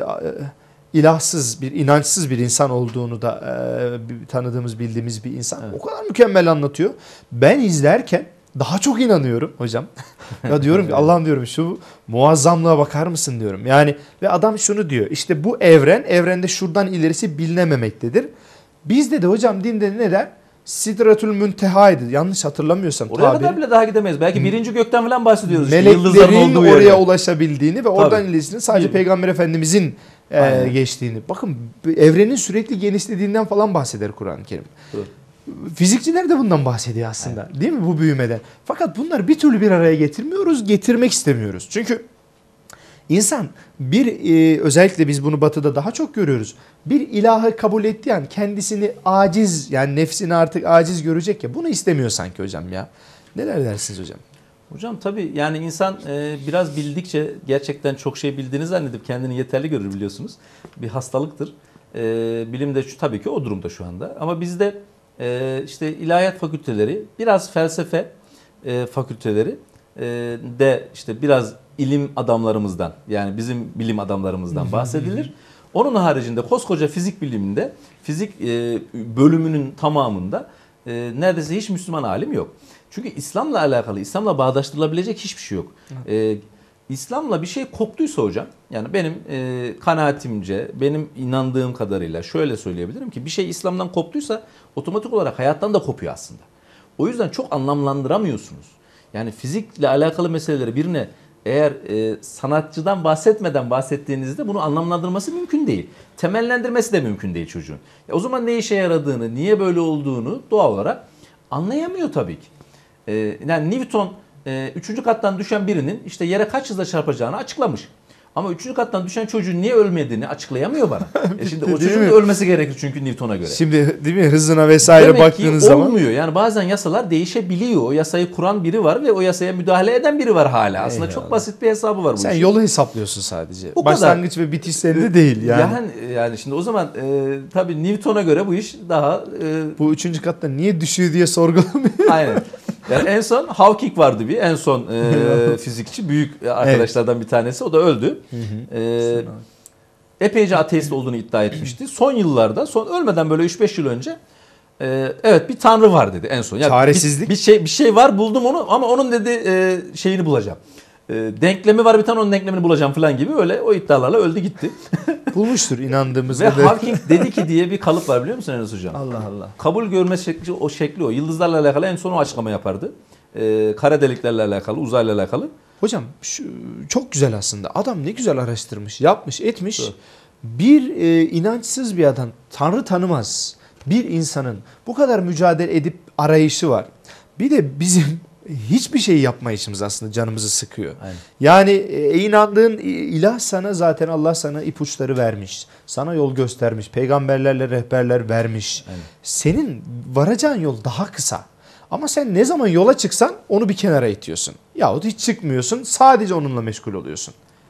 ilahsız bir, inançsız bir insan olduğunu da e, tanıdığımız, bildiğimiz bir insan. Evet. O kadar mükemmel anlatıyor. Ben izlerken daha çok inanıyorum hocam. Ya diyorum ki Allah'ım diyorum şu muazzamlığa bakar mısın diyorum. Yani ve adam şunu diyor. İşte bu evren, evrende şuradan ilerisi bilinememektedir. Bizde de hocam dinde ne der? Sidretül Münteha'ydı. Yanlış hatırlamıyorsam oraya tabiri. kadar bile daha gidemeyiz. Belki birinci gökten falan bahsediyoruz. Meleklerin işte, oraya yerde. ulaşabildiğini ve oradan Tabii. ilerisinin sadece Peygamber Efendimizin e, geçtiğini. Bakın evrenin sürekli genişlediğinden falan bahseder Kur'an-ı Kerim. Doğru. Fizikçiler de bundan bahsediyor aslında. Evet. Değil mi bu büyümeden? Fakat bunları bir türlü bir araya getirmiyoruz, getirmek istemiyoruz. Çünkü insan bir e, özellikle biz bunu Batı'da daha çok görüyoruz. Bir ilahı kabul ettiği an kendisini aciz, yani nefsini artık aciz görecek ya, bunu istemiyor sanki hocam ya. Neler dersiniz hocam? Hocam tabii yani insan e, biraz bildikçe gerçekten çok şey bildiğini zannedip kendini yeterli görür, biliyorsunuz. Bir hastalıktır. E, bilim de şu, tabii ki o durumda şu anda. Ama bizde e, işte ilahiyat fakülteleri, biraz felsefe e, fakülteleri e, de işte biraz ilim adamlarımızdan, yani bizim bilim adamlarımızdan bahsedilir. Onun haricinde koskoca fizik biliminde, fizik e, bölümünün tamamında e, neredeyse hiç Müslüman alim yok. Çünkü İslam'la alakalı, İslam'la bağdaştırılabilecek hiçbir şey yok. Ee, İslam'la bir şey koptuysa hocam, yani benim e, kanaatimce, benim inandığım kadarıyla şöyle söyleyebilirim ki bir şey İslam'dan koptuysa otomatik olarak hayattan da kopuyor aslında. O yüzden çok anlamlandıramıyorsunuz. Yani fizikle alakalı meseleleri birine eğer e, sanatçıdan bahsetmeden bahsettiğinizde bunu anlamlandırması mümkün değil. Temellendirmesi de mümkün değil çocuğun. E, o zaman ne işe yaradığını, niye böyle olduğunu doğal olarak anlayamıyor tabii ki. Yani Newton üçüncü kattan düşen birinin işte yere kaç hızla çarpacağını açıklamış. Ama üçüncü kattan düşen çocuğun niye ölmediğini açıklayamıyor bana. e şimdi o çocuğun da ölmesi gerekir çünkü Newton'a göre. Şimdi değil mi, hızına vesaire demek baktığınız ki zaman. olmuyor. Yani bazen yasalar değişebiliyor. O yasayı kuran biri var ve o yasaya müdahale eden biri var hala. Aslında Eyvallah. Çok basit bir hesabı var bu Sen işin. yolu hesaplıyorsun sadece. O Başlangıç kadar. ve bitiş sende değil yani. yani. Yani şimdi o zaman e, tabii Newton'a göre bu iş daha... E, bu üçüncü katta niye düşüyor diye sorgulamıyor. Aynen. Yani en son Hawking vardı bir en son e, fizikçi, büyük arkadaşlardan evet. bir tanesi, o da öldü. Hı hı. E, epeyce ateist olduğunu iddia etmişti. Son yıllarda, son ölmeden böyle üç beş yıl önce e, evet bir tanrı var dedi en son. Yani çaresizlik. Bir, bir şey bir şey var, buldum onu ama onun dedi e, şeyini bulacağım. E, denklemi var bir tane, onun denklemini bulacağım falan gibi, öyle o iddialarla öldü gitti. Bulmuştur inandığımız. Ve Hawking dedi ki diye bir kalıp var, biliyor musun Enes Hocam? Allah Allah. Kabul görme şekli o, şekli o. Yıldızlarla alakalı en son o açıklama yapardı. Ee, kara deliklerle alakalı, uzayla alakalı. Hocam şu, çok güzel aslında. Adam ne güzel araştırmış, yapmış, etmiş. Evet. Bir e, inançsız bir adam, Tanrı tanımaz bir insanın bu kadar mücadele edip arayışı var. Bir de bizim hiçbir şey yapmayışımız aslında canımızı sıkıyor. Aynen. Yani e, inandığın ilah sana zaten, Allah sana ipuçları vermiş. Sana yol göstermiş. Peygamberlerle rehberler vermiş. Aynen. Senin varacağın yol daha kısa. Ama sen ne zaman yola çıksan onu bir kenara itiyorsun. Yahut hiç çıkmıyorsun. Sadece onunla meşgul oluyorsun.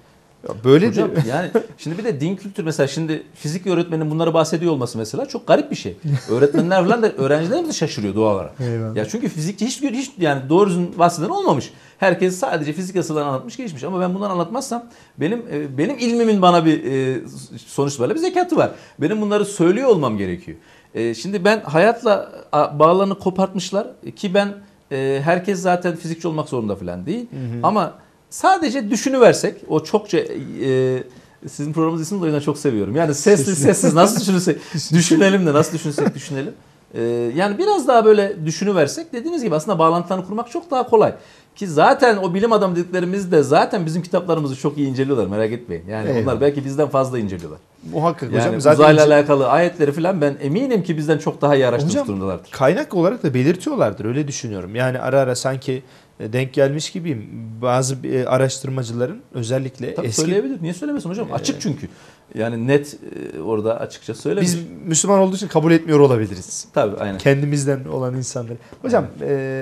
Böyle Hocam de... yani şimdi bir de din kültürü mesela şimdi fizik öğretmenin bunları bahsediyor olması mesela çok garip bir şey. Öğretmenler falan da öğrencilerimiz de şaşırıyor doğal olarak. Eyvallah. Ya çünkü fizikçi hiç hiç yani doğru düzgün bahseden olmamış. Herkes sadece fizik yasalarını anlatmış geçmiş ama ben bunları anlatmazsam benim benim ilmimin bana bir sonuç böyle bir zekatı var. Benim bunları söylüyor olmam gerekiyor. Şimdi ben hayatla bağlarını kopartmışlar ki ben herkes zaten fizikçi olmak zorunda falan değil. Hı hı. Ama sadece düşünüversek o çokça e, sizin programınız ismini de o yüzden çok seviyorum. Yani sesli sessiz nasıl düşünürsek düşünelim de nasıl düşünürsek düşünelim. E, yani biraz daha böyle düşünüversek dediğiniz gibi aslında bağlantılarını kurmak çok daha kolay. Ki zaten o bilim adamı dediklerimiz de zaten bizim kitaplarımızı çok iyi inceliyorlar merak etmeyin. Yani Eyvallah. Onlar belki bizden fazla inceliyorlar. Muhakkak yani hocam. Zaten uzayla ince... alakalı ayetleri falan ben eminim ki bizden çok daha iyi araştırmış hocam, durumdalardır. Kaynak olarak da belirtiyorlardır öyle düşünüyorum. Yani ara ara sanki denk gelmiş gibiyim. Bazı araştırmacıların özellikle Tabii eski... söyleyebilir. Niye söylemesin hocam? Açık çünkü. Yani net orada açıkça söylemiş. Biz Müslüman olduğu için kabul etmiyor olabiliriz. Tabii aynen. Kendimizden olan insanları. Hocam e,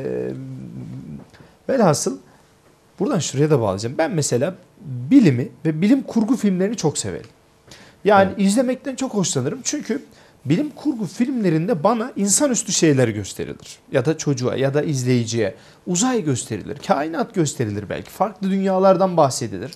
velhasıl buradan şuraya da bağlayacağım. Ben mesela bilimi ve bilim kurgu filmlerini çok severim. Yani evet. izlemekten çok hoşlanırım. Çünkü bilim kurgu filmlerinde bana insanüstü şeyler gösterilir. Ya da çocuğa ya da izleyiciye. Uzay gösterilir, kainat gösterilir belki. Farklı dünyalardan bahsedilir.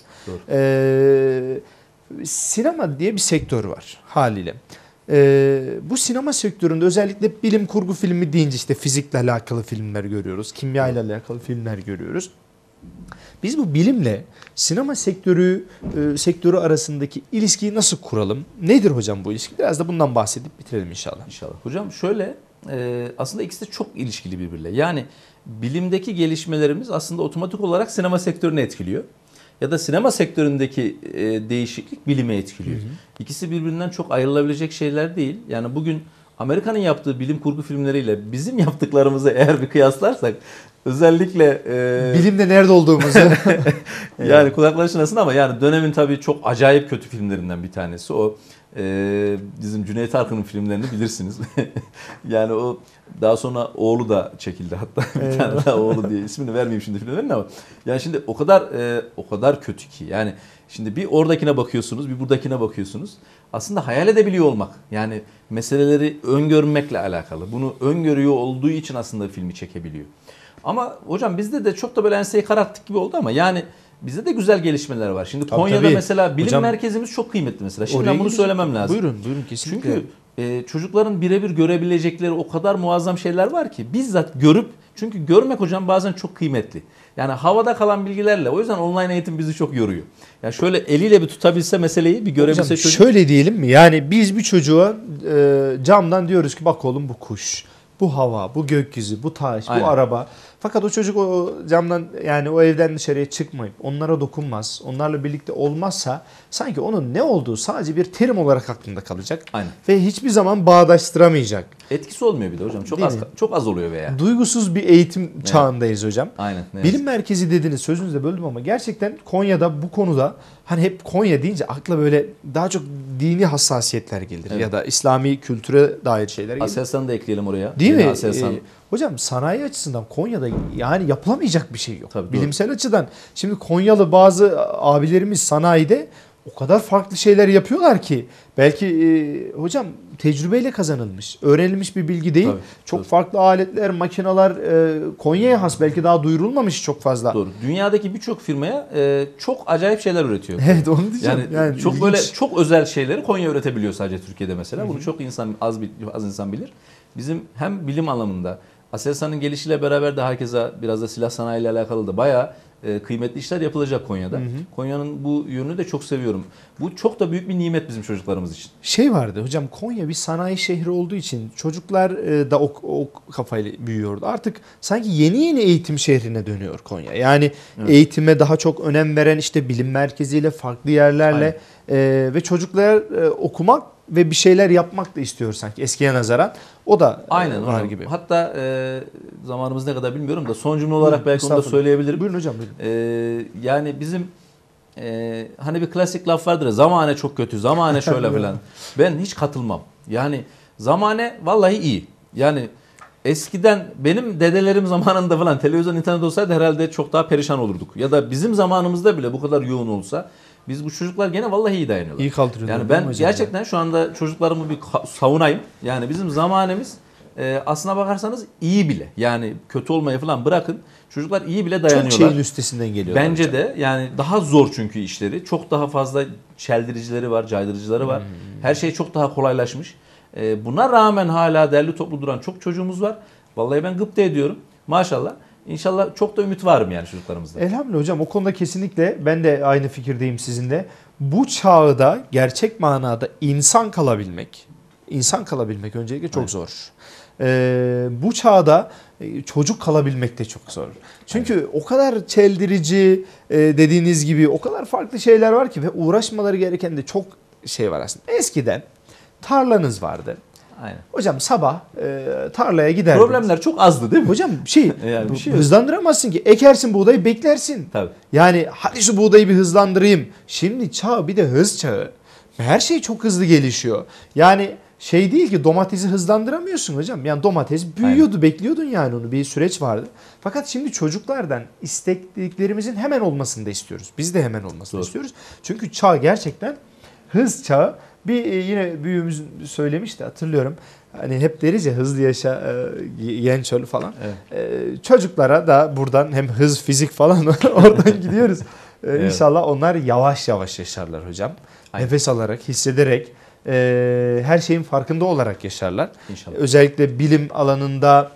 Ee, sinema diye bir sektör var haliyle. Ee, bu sinema sektöründe özellikle bilim kurgu filmi deyince işte fizikle alakalı filmler görüyoruz. Kimya ile alakalı filmler görüyoruz. Biz bu bilimle sinema sektörü e, sektörü arasındaki ilişkiyi nasıl kuralım? Nedir hocam bu ilişki? Biraz da bundan bahsedip bitirelim inşallah. İnşallah. Hocam şöyle e, aslında ikisi de çok ilişkili birbiriyle. Yani bilimdeki gelişmelerimiz aslında otomatik olarak sinema sektörünü etkiliyor. Ya da sinema sektöründeki e, değişiklik bilime etkiliyor. Hı hı. İkisi birbirinden çok ayrılabilecek şeyler değil. Yani bugün Amerika'nın yaptığı bilim kurgu filmleriyle bizim yaptıklarımızı eğer bir kıyaslarsak özellikle e... bilimde nerede olduğumuzu yani kulakları çınlasın ama yani dönemin tabii çok acayip kötü filmlerinden bir tanesi o e, bizim Cüneyt Arkın'ın filmlerini bilirsiniz. Yani o daha sonra oğlu da çekildi hatta bir tane daha oğlu diye ismini vermeyeyim şimdi filmlerin ama yani şimdi o kadar e, o kadar kötü ki yani şimdi bir oradakine bakıyorsunuz bir buradakine bakıyorsunuz aslında hayal edebiliyor olmak yani meseleleri öngörmekle alakalı bunu öngörüyor olduğu için aslında filmi çekebiliyor. Ama hocam bizde de çok da böyle enseyi kararttık gibi oldu ama yani bizde de güzel gelişmeler var. Şimdi tabii, Konya'da tabii. mesela bilim hocam, merkezimiz çok kıymetli mesela. Şimdi ben bunu gideceğim. söylemem lazım. Buyurun buyurun kesinlikle. Çünkü e, çocukların birebir görebilecekleri o kadar muazzam şeyler var ki bizzat görüp çünkü görmek hocam bazen çok kıymetli. Yani havada kalan bilgilerle o yüzden online eğitim bizi çok yoruyor. Yani şöyle eliyle bir tutabilse meseleyi bir görebilse hocam, çocuk. Şöyle diyelim mi? Yani biz bir çocuğa e, camdan diyoruz ki bak oğlum bu kuş. Bu hava, bu gökyüzü, bu taş, Aynen. bu araba. Fakat o çocuk o camdan yani o evden dışarıya çıkmayıp onlara dokunmaz, onlarla birlikte olmazsa sanki onun ne olduğu sadece bir terim olarak aklında kalacak. Aynen. Ve hiçbir zaman bağdaştıramayacak. Etkisi olmuyor bir de hocam. Çok Değil az mi? çok az oluyor veya. Duygusuz bir eğitim evet. çağındayız hocam. Aynen. Bilim merkezi dediniz, sözünüzü böldüm ama gerçekten Konya'da bu konuda hani hep Konya deyince akla böyle daha çok dini hassasiyetler gelir evet. ya da İslami kültüre dair şeyler gelir. Aselsan'ı da ekleyelim oraya. Değil Yine mi? Aselsan. Ee, hocam sanayi açısından Konya'da yani yapılamayacak bir şey yok. Tabii, bilimsel doğru. açıdan. Şimdi Konyalı bazı abilerimiz sanayide o kadar farklı şeyler yapıyorlar ki belki e, hocam tecrübeyle kazanılmış, öğrenilmiş bir bilgi değil. Tabii, çok doğru. farklı aletler, makineler e, Konya'ya has belki daha duyurulmamış çok fazla. Doğru. Dünyadaki birçok firmaya e, çok acayip şeyler üretiyor. Evet onu diyeceğim. Yani, yani çok ilginç. Böyle çok özel şeyleri Konya üretebiliyor sadece Türkiye'de mesela. Hı-hı. Bunu çok insan az az insan bilir. Bizim hem bilim anlamında Aselsan'ın gelişiyle beraber de herkese biraz da silah sanayi ile alakalı da bayağı e, kıymetli işler yapılacak Konya'da. Hı hı. Konya'nın bu yönünü de çok seviyorum. Bu çok da büyük bir nimet bizim çocuklarımız için. Şey vardı hocam Konya bir sanayi şehri olduğu için çocuklar e, da o, o kafayla büyüyordu. Artık sanki yeni yeni eğitim şehrine dönüyor Konya. Yani evet. eğitime daha çok önem veren işte bilim merkeziyle farklı yerlerle e, ve çocuklar e, okumak ve bir şeyler yapmak da istiyor sanki eskiye nazaran. O da Aynen, var hocam. gibi. Hatta e, zamanımız ne kadar bilmiyorum da son cümle olarak belki onu da söyleyebilirim. Buyurun hocam. Buyurun. E, yani bizim e, hani bir klasik laf vardır ya zamane çok kötü, zamane şöyle falan. Ben hiç katılmam. Yani zamane vallahi iyi. Yani eskiden benim dedelerim zamanında falan televizyon internet olsaydı herhalde çok daha perişan olurduk. Ya da bizim zamanımızda bile bu kadar yoğun olsa Biz bu çocuklar gene vallahi iyi dayanıyorlar. İyi kaldırıyorlar. Yani ben gerçekten şu anda çocuklarımı bir savunayım. Yani bizim zamanımız e, aslına bakarsanız iyi bile. Yani kötü olmayı falan bırakın. Çocuklar iyi bile dayanıyorlar. Çok şeyin üstesinden geliyorlar. Bence hocam. de yani daha zor çünkü işleri. Çok daha fazla çeldiricileri var, caydırıcıları var. Hmm. Her şey çok daha kolaylaşmış. E, buna rağmen hala derli toplu duran çok çocuğumuz var. Vallahi ben gıpta ediyorum. Maşallah. İnşallah çok da ümit varım yani çocuklarımızda. Elhamdülillah hocam, o konuda kesinlikle ben de aynı fikirdeyim sizinle. Bu çağda gerçek manada insan kalabilmek, insan kalabilmek öncelikle çok evet. zor. Ee, bu çağda çocuk kalabilmek de çok zor. Çünkü evet. o kadar çeldirici e, dediğiniz gibi o kadar farklı şeyler var ki ve uğraşmaları gereken de çok şey var aslında. Eskiden tarlanız vardı. Aynen. Hocam sabah e, tarlaya giderdiniz. Problemler çok azdı değil mi? Hocam şey, yani bir şey hızlandıramazsın ki. Ekersin buğdayı, beklersin. Tabii. Yani hadi şu buğdayı bir hızlandırayım. Şimdi çağ bir de hız çağı. Her şey çok hızlı gelişiyor. Yani şey değil ki, domatesi hızlandıramıyorsun hocam. Yani domates büyüyordu, aynen. bekliyordun yani onu. Bir süreç vardı. Fakat şimdi çocuklardan isteklerimizin hemen olmasını da istiyoruz. Biz de hemen olmasını Doğru. istiyoruz. Çünkü çağ gerçekten hız çağı. Bir yine büyüğümüz söylemişti, hatırlıyorum. Hani hep deriz ya, hızlı yaşa yeğen çöl falan. Evet. E, çocuklara da buradan hem hız, fizik falan oradan gidiyoruz. E, evet. İnşallah onlar yavaş yavaş yaşarlar hocam. Aynen. Nefes alarak, hissederek, e, her şeyin farkında olarak yaşarlar. İnşallah. Özellikle bilim alanında,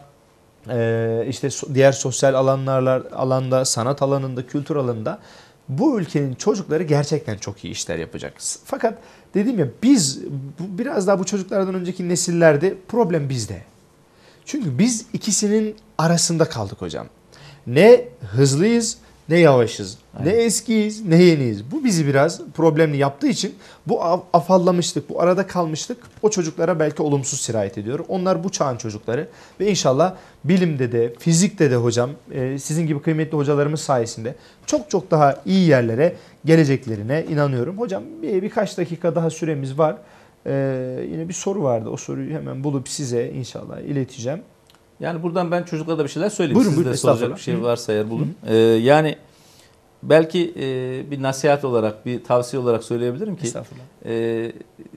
e, işte diğer sosyal alanlarla alanda, sanat alanında, kültür alanında bu ülkenin çocukları gerçekten çok iyi işler yapacak. Fakat dedim ya, biz biraz daha bu çocuklardan önceki nesillerde problem bizde. Çünkü biz ikisinin arasında kaldık hocam. Ne hızlıyız ne yavaşız. Aynen. Ne eskiyiz ne yeniyiz. Bu bizi biraz problemli yaptığı için bu afallamışlık, bu arada kalmışlık o çocuklara belki olumsuz sirayet ediyor. Onlar bu çağın çocukları ve inşallah bilimde de fizikte de hocam sizin gibi kıymetli hocalarımız sayesinde çok çok daha iyi yerlere geleceklerine inanıyorum. Hocam bir, birkaç dakika daha süremiz var. Ee, yine bir soru vardı. O soruyu hemen bulup size inşallah ileteceğim. Yani buradan ben çocuklara da bir şeyler söyleyeyim. Buyurun, Siz buyurun, de soracak bir şey varsa eğer bulun. Ee, yani belki e, bir nasihat olarak, bir tavsiye olarak söyleyebilirim ki. Estağfurullah. E,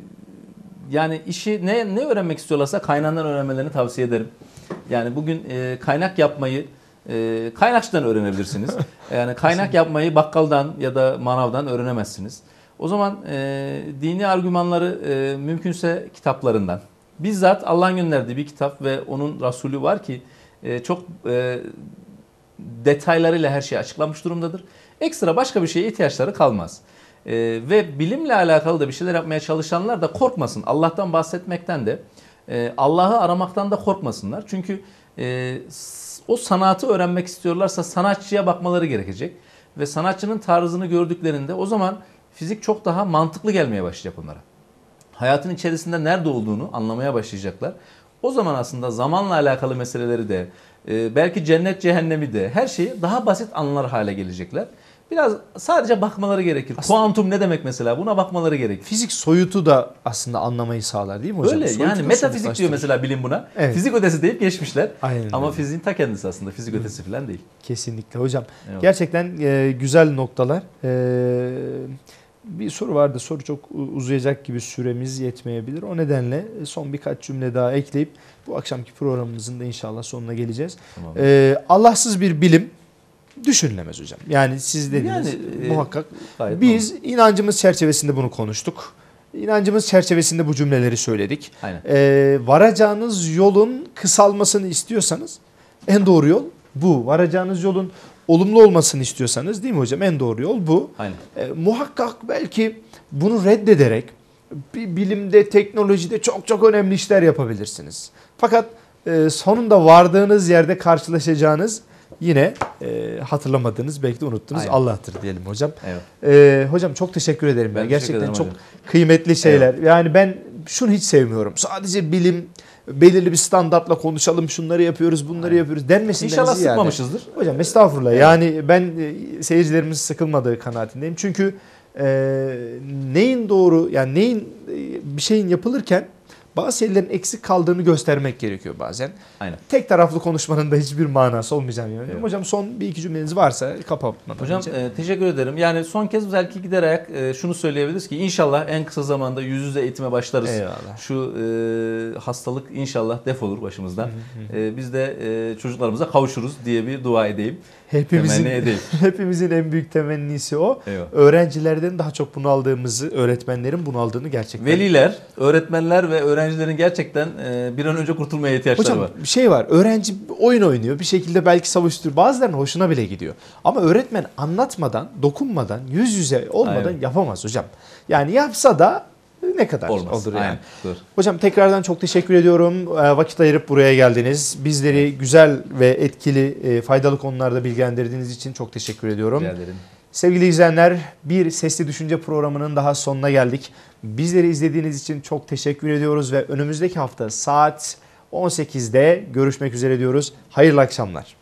yani işi ne ne öğrenmek istiyorlarsa kaynağından öğrenmelerini tavsiye ederim. Yani bugün e, kaynak yapmayı e, kaynakçıdan öğrenebilirsiniz. Yani kaynak yapmayı bakkaldan ya da manavdan öğrenemezsiniz. O zaman e, dini argümanları e, mümkünse kitaplarından. Bizzat Allah'ın gönderdiği bir kitap ve onun Resulü var ki e, çok e, detaylarıyla her şey açıklanmış durumdadır. Ekstra başka bir şeye ihtiyaçları kalmaz. E, ve bilimle alakalı da bir şeyler yapmaya çalışanlar da korkmasın. Allah'tan bahsetmekten de e, Allah'ı aramaktan da korkmasınlar. Çünkü e, o sanatı öğrenmek istiyorlarsa sanatçıya bakmaları gerekecek. Ve sanatçının tarzını gördüklerinde o zaman fizik çok daha mantıklı gelmeye başlayacak onlara. Hayatın içerisinde nerede olduğunu anlamaya başlayacaklar. O zaman aslında zamanla alakalı meseleleri de, belki cennet cehennemi de, her şeyi daha basit anlar hale gelecekler. Biraz sadece bakmaları gerekir. Aslında, kuantum ne demek mesela? Buna bakmaları gerekir. Fizik soyutu da aslında anlamayı sağlar değil mi hocam? Öyle Soyutu yani metafizik diyor mesela bilim buna. Evet. Fizik ötesi deyip geçmişler. Aynen Ama öyle. fiziğin ta kendisi aslında. Fizik Hı. ötesi falan değil. Kesinlikle hocam. Evet. Gerçekten e, güzel noktalar. E, bir soru vardı. Soru çok uzayacak gibi, süremiz yetmeyebilir. O nedenle son birkaç cümle daha ekleyip bu akşamki programımızın da inşallah sonuna geleceğiz. Tamam. E, Allahsız bir bilim düşünülemez hocam. Yani siz dediniz yani, muhakkak. E, biz tamam. inancımız çerçevesinde bunu konuştuk. İnancımız çerçevesinde bu cümleleri söyledik. E, varacağınız yolun kısalmasını istiyorsanız en doğru yol bu. Varacağınız yolun olumlu olmasını istiyorsanız değil mi hocam? En doğru yol bu. Aynen. E, muhakkak belki bunu reddederek bilimde, teknolojide çok çok önemli işler yapabilirsiniz. Fakat e, sonunda vardığınız yerde karşılaşacağınız yine e, hatırlamadığınız, belki de unuttuğunuz Aynen. Allah'tır diyelim hocam. Evet. E, hocam çok teşekkür ederim. Ben gerçekten çok hocam. kıymetli şeyler. Evet. Yani ben şunu hiç sevmiyorum. Sadece bilim, belirli bir standartla konuşalım, şunları yapıyoruz, bunları Aynen. yapıyoruz denmesinden İnşallah ziyade. sıkmamışızdır. Hocam estağfurullah. Evet. Yani ben seyircilerimizin sıkılmadığı kanaatindeyim. Çünkü e, neyin doğru, yani neyin bir şeyin yapılırken bazı şeylerin eksik kaldığını göstermek gerekiyor bazen. Aynen. Tek taraflı konuşmanın da hiçbir manası olmayacağını yani. Evet. Hocam son bir iki cümleniz varsa kapatmadan Hocam önce. e, teşekkür ederim. Yani son kez belki giderek e, şunu söyleyebiliriz ki inşallah en kısa zamanda yüz yüze eğitime başlarız. Eyvallah. Şu e, hastalık inşallah defolur başımızdan. E, biz de e, çocuklarımıza kavuşuruz diye bir dua edeyim. Hepimizin, Temenni edeyim. hepimizin en büyük temennisi o. Eyvallah. Öğrencilerden daha çok bunaldığımızı, öğretmenlerin bunaldığını gerçekten. Veliler, öğretmenler ve öğrencilerin gerçekten e, bir an önce kurtulmaya ihtiyaçları Hocam var. bir şey var. Öğrenci oyun oynuyor. Bir şekilde belki savuşturuyor. Bazılarının hoşuna bile gidiyor. Ama öğretmen anlatmadan, dokunmadan, yüz yüze olmadan Aynen. yapamaz hocam. Yani yapsa da ne kadar Olmaz. olur yani. Aynen. Doğru. Hocam tekrardan çok teşekkür ediyorum. Ee, Vakit ayırıp buraya geldiniz. Bizleri güzel ve etkili, e, faydalı konularda bilgilendirdiğiniz için çok teşekkür ediyorum. Rica ederim. Sevgili izleyenler, bir Sesli Düşünce programının daha sonuna geldik. Bizleri izlediğiniz için çok teşekkür ediyoruz ve önümüzdeki hafta saat on sekizde görüşmek üzere diyoruz. Hayırlı akşamlar.